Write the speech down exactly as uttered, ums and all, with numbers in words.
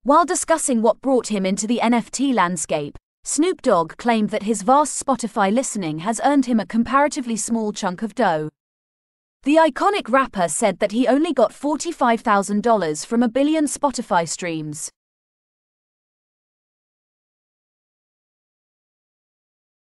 While discussing what brought him into the N F T landscape, Snoop Dogg claimed that his vast Spotify listening has earned him a comparatively small chunk of dough. The iconic rapper said that he only got forty-five thousand dollars from a billion Spotify streams.